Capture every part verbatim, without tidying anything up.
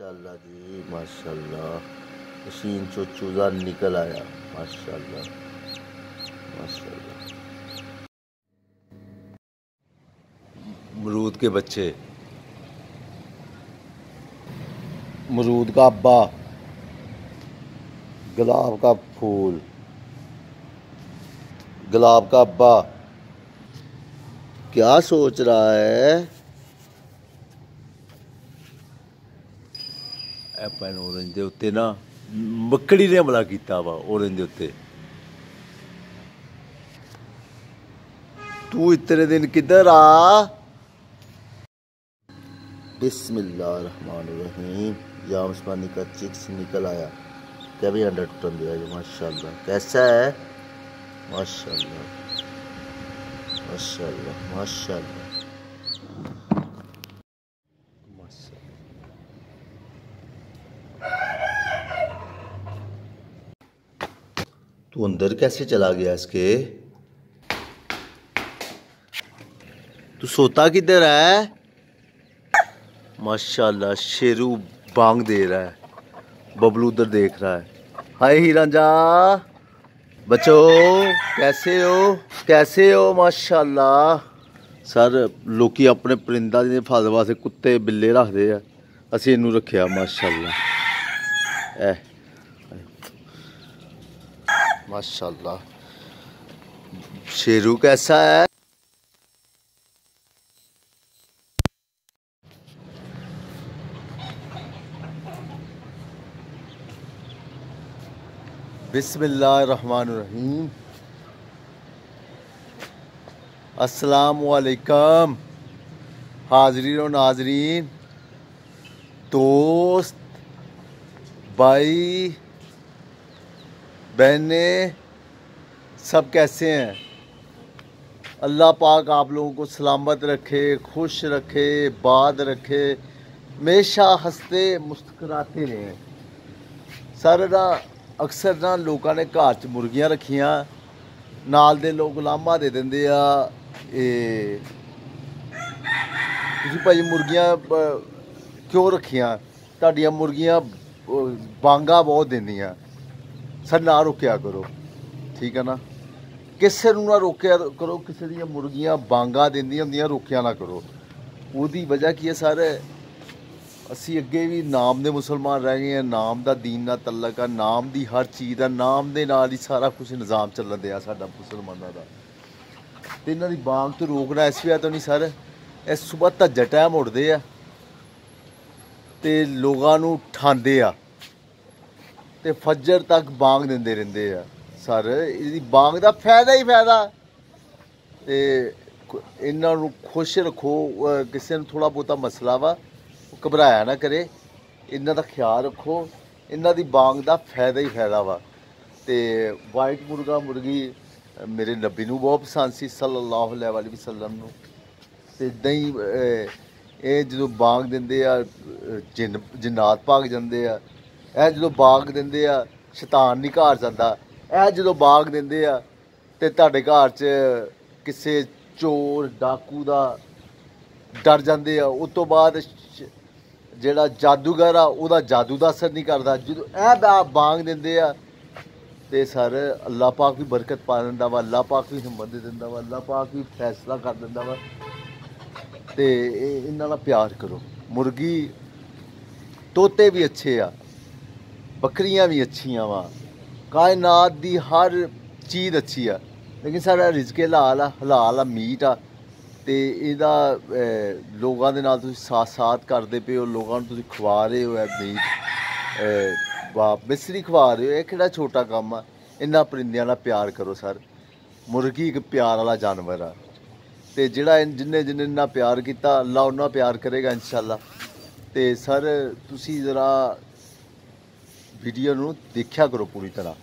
माशाल्लाह जी माशाल्लाह। मशीन चो चूजा निकल आया माशाल्लाह माशाल्लाह। अमरूद के बच्चे, अमरूद का अब्बा, गुलाब का फूल, गुलाब का अब्बा क्या सोच रहा है? एप्पल ऑरेंज दे उत्ते ना मक्कड़ी ने हमला किया वा। ऑरेंज दे उत्ते तू इतने दिन किधर आ? बिस्मिल्लाहिर्रहमानिर्रहीम। या उस्मानी का चिक्स निकल आया। क्या भी अंडा टूटन दिया है माशाल्लाह। कैसा है? माशाल्लाह माशाल्लाह माशाल्लाह माशाल्लाह। तू अंदर कैसे चला गया इसके? तू सोता किधर है? माशाल्लाह शेरू बांग दे रहा है। बबलू उधर देख रहा है। हाय हीरांजा बच्चो कैसे हो कैसे हो? माशाल्लाह सर लोकी अपने परिंदा दे फल वास्ते कुत्ते बिल्ले रखते हैं। असीं इनू रखिया माशाल्लाह। ए माशाल्लाह। शेरू कैसा है? बिस्मिल्लाहिर्रहमानिर्रहीम। अस्सलामुअलैकुम हाज़रीन और नाज़रीन, दोस्त भाई बहने सब कैसे हैं? अल्लाह पाक आप लोगों को सलामत रखे, खुश रखे, बाद रखे, हमेशा हंसते मुस्कुराते रहें। सर ना अक्सर ना लोगों ने घर च मुर्गियां रखियां, नाल दे लोग लामा दे देंदे आ तुसीं भाई मुर्गियां क्यों रखियां? तुहाडियां मुर्गियां बांगा बहुत देंदियां। सर ना रोकिया करो, ठीक है ना? किसे नूं ना रोकिया करो। किसी दियां मुर्गियां बांगा देंदियां होंदियां, रोकिया ना करो। ਉਹਦੀ वजह की है सर? ਅਸੀਂ ਅੱਗੇ ਵੀ ਨਾਮ ਦੇ ਮੁਸਲਮਾਨ ਰਹਿ ਗਏ ਹਾਂ। ਨਾਮ ਦਾ ਦੀਨ ਨਾਲ ਤਲਕ ਆ। ਨਾਮ ਦੀ ਹਰ ਚੀਜ਼ ਦਾ ਨਾਮ ਦੇ ਨਾਲ ਹੀ ਸਾਰਾ ਕੁਝ ਨਿਜ਼ਾਮ ਚੱਲਣ ਦਿਆ ਸਾਡਾ ਮੁਸਲਮਾਨਾਂ ਦਾ। ਤੇ ਇਹਨਾਂ ਦੀ ਬਾਂਗ ਤੋਂ ਰੋਕਣਾ ਇਸ ਵਜ੍ਹਾ ਤੋਂ ਨਹੀਂ ਸਰ, ਇਹ ਸਵੇਰ ਧੱਜਰ ਟਾਈਮ ਉੱਠਦੇ ਆ ਤੇ ਲੋਕਾਂ ਨੂੰ ਉਠਾਉਂਦੇ ਆ ਤੇ ਫਜਰ ਤੱਕ ਬਾਂਗ ਦਿੰਦੇ ਰਹਿੰਦੇ ਆ। ਸਰ ਇਹਦੀ ਬਾਂਗ ਦਾ ਫਾਇਦਾ ਹੀ ਫਾਇਦਾ। ਤੇ ਇਹਨਾਂ ਨੂੰ ਖੁਸ਼ ਰੱਖੋ। ਕਿਸੇ ਨੂੰ ਥੋੜ੍ਹਾ ਬਹੁਤਾ ਮਸਲਾ ਵਾ घबराया ना करे, इन्हां दा ख्याल रखो। इन्हां दी बांग दा फायदा ही फायदा वा। ते वाइट मुर्गा मुर्गी मेरे नबी नूं बहुत पसंद सी सल्लल्लाहु अलैहि वसल्लम नूं। ते इदां ही ਇਹ ਜਦੋਂ ਬਾਂਗ ਦਿੰਦੇ ਆ ਜਿੰਨ ਜਿन्नात ਭਾਗ ਜਾਂਦੇ ਆ। ਇਹ ਜਦੋਂ ਬਾਂਗ ਦਿੰਦੇ ਆ ਸ਼ੈਤਾਨ ਨਹੀਂ ਘਰ ਜਾਂਦਾ। ਇਹ ਜਦੋਂ ਬਾਂਗ ਦਿੰਦੇ ਆ ਤੇ ਤੁਹਾਡੇ ਘਰ 'ਚ ਕਿਸੇ ਚੋਰ ਡਾਕੂ ਦਾ ਡਰ ਜਾਂਦੇ ਆ। ਉਸ ਤੋਂ ਬਾਅਦ ਜਿਹੜਾ ਜਾਦੂਗਰ ਆ ਉਹਦਾ ਜਾਦੂ ਦਾ ਅਸਰ ਨਹੀਂ ਕਰਦਾ। ਜਦੋਂ ਇਹ ਬਾਂਗ ਦਿੰਦੇ ਆ ਤੇ ਸਰ ਅੱਲਾਹ ਪਾਕ ਵੀ ਬਰਕਤ ਪਾ ਦਿੰਦਾ ਵਾ। ਅੱਲਾਹ ਪਾਕ ਵੀ ਹਿੰਮਤ ਦੇ ਦਿੰਦਾ ਵਾ। ਅੱਲਾਹ ਪਾਕ ਵੀ ਫੈਸਲਾ ਕਰ ਦਿੰਦਾ ਵਾ। ਤੇ ਇਹਨਾਂ ਨਾਲ ਪਿਆਰ ਕਰੋ। ਮੁਰਗੀ ਤੋਤੇ ਵੀ ਅੱਛੇ ਆ, ਬੱਕਰੀਆਂ ਵੀ ਅੱਛੀਆਂ ਵਾ, ਕਾਇਨਾਤ ਦੀ ਹਰ ਚੀਜ਼ ਅੱਛੀ ਆ। ਲੇਕਿਨ ਸਾਡਾ ਰਿਜ਼ਕ ਹਲਾਲ ਆ, ਹਲਾਲ ਆ ਮੀਟ ਆ। ਤੇ ਇਹਦਾ ਲੋਕਾਂ ਦੇ ਨਾਲ ਤੁਸੀਂ ਸਾਥ ਸਾਥ ਕਰਦੇ ਪਏ ਹੋ। ਲੋਕਾਂ ਨੂੰ ਤੁਸੀਂ ਖਵਾ ਰਹੇ ਹੋ ਇਹ ਮੀਟ, ਵਾਪ ਮਿਸਰੀ ਖਵਾ ਰਹੇ ਹੋ। ਇਹ ਕਿਹੜਾ ਛੋਟਾ ਕੰਮ ਆ? ਇਹਨਾਂ ਪਰਿੰਦਿਆਂ ਨਾਲ ਪਿਆਰ ਕਰੋ ਸਰ। ਮੁਰਗੀ ਇੱਕ ਪਿਆਰ ਵਾਲਾ ਜਾਨਵਰ ਆ ਤੇ ਜਿਹੜਾ ਜਿੰਨੇ ਜਿੰਨੇ ਨਾਲ ਪਿਆਰ ਕੀਤਾ ਅੱਲਾ ਉਹਨਾਂ ਪਿਆਰ ਕਰੇਗਾ ਇਨਸ਼ਾਅੱਲਾ। ਤੇ ਸਰ ਤੁਸੀਂ ਜ਼ਰਾ ਵੀਡੀਓ ਨੂੰ ਦੇਖਿਆ ਕਰੋ पूरी तरह।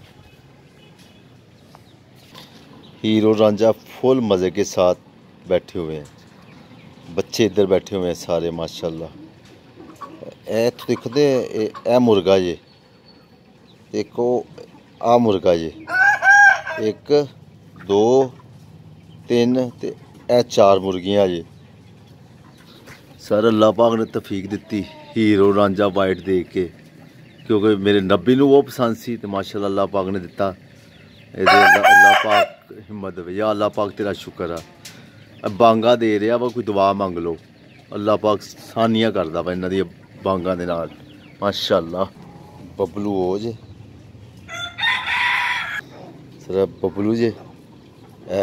हीरो रांझा फुल मज़े के साथ बैठे हुए हैं। बच्चे इधर बैठे हुए हैं सारे माशाल्लाह। ए तो दिखते ए मुर्गा जे, एक आ मुर्गा जे, एक दो तीन ते ए चार मुर्गियां जे। सर अल्लाह पाक ने तौफीक दी हीरो रांझा वाइट देख के, क्योंकि मेरे नब्बी नूं वो पसंद सी ते माशाअल्लाह अल्लाह पाक ने दिता। अल्लाह अल्लाह पाक हिम्मत देवे या अल्लाह पाक तेरा शुक्र है। बांगा दे रहा वा, कोई दुआ मंग लो, अल्लाह पाक सानियां करदा वा इन्हां दी बांगा दे नाल माशाअल्लाह। बबलू हो जे सर बबलू जे ए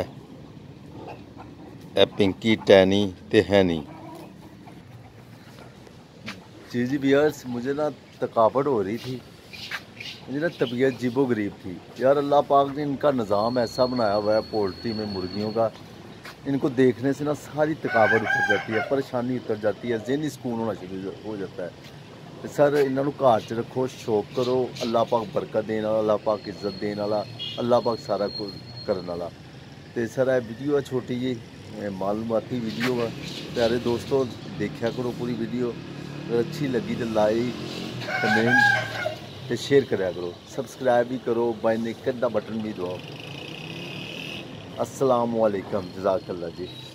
ए पिंकी टैनी ते हैनी जी जी भैया। मुझे ना थकावट हो रही थी, मुझे ना तबीयत अजीबो गरीब थी यार। अल्लाह पाक ने इनका निज़ाम ऐसा बनाया हुआ है पोल्ट्री में मुर्गियों का, इनको देखने से ना सारी थकावट उतर जाती है, परेशानी उतर जाती है, ज़हनी सुकून होना शुरू हो जाता है। तो सर इन्हों घर च रखो, शौक करो, अल्लाह पाक बरकत देने वाला, अल्लाह पाक इज्जत देने वाला, अल्लाह पाक सारा कुछ करने वाला। तो सर यह वीडियो है छोटी जी मालूमाती वीडियो है। प्यारे दोस्तों देखा करो पूरी वीडियो, अगर अच्छी लगी तो लाइक कमेंट तो शेयर कराया करो, सब्सक्राइब भी करो, बाई ने घंटा बटन भी दबाओ। अस्सलाम वालेकुम, जज़ाकल्लाह जी।